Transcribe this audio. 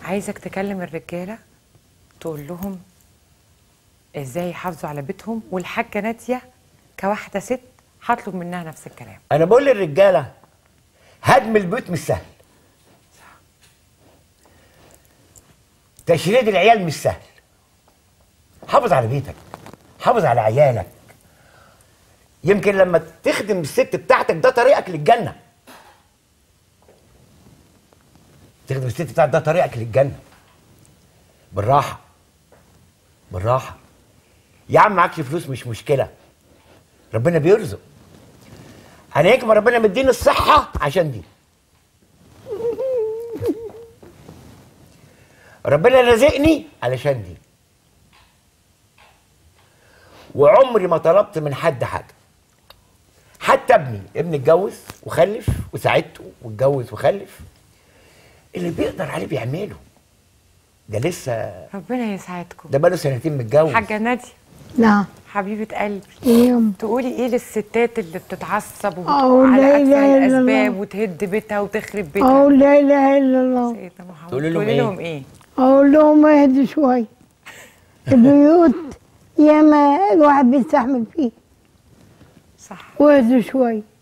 عايزك تكلم الرجاله تقول لهم ازاي يحافظوا على بيتهم، والحاجه ناديه كواحده ست هطلب منها نفس الكلام. انا بقول للرجاله هدم البيوت مش سهل، تشريد العيال مش سهل. حافظ على بيتك، حافظ على عيالك. يمكن لما تخدم الست بتاعتك ده طريقك للجنه. تخدم الست بتاعتك ده طريقك للجنه. بالراحه بالراحه يا عم. معكش فلوس مش مشكله، ربنا بيرزق. انا هيك ما ربنا مديني الصحه عشان دي. ربنا رزقني علشان دي. وعمري ما طلبت من حد حاجه. حتى ابني اتجوز وخلف وساعدته واتجوز وخلف. اللي بيقدر عليه بيعمله. ده لسه ربنا يسعدكم. ده بقاله سنتين متجوز. حاجه ناديه. نعم حبيبه قلبي. يوم تقولي ايه للستات اللي بتتعصب أو وبتقع لا على إله اتفه إلا الاسباب الله. وتهد بيتها وتخرب بيتها؟ أقول لا إله إلا الله. سيدنا محمد. تقولي لهم لهم ايه؟ أقول لهم اهدوا شوية. البيوت ياما الواحد بيستحمل فيه، صح. واهدوا شوية.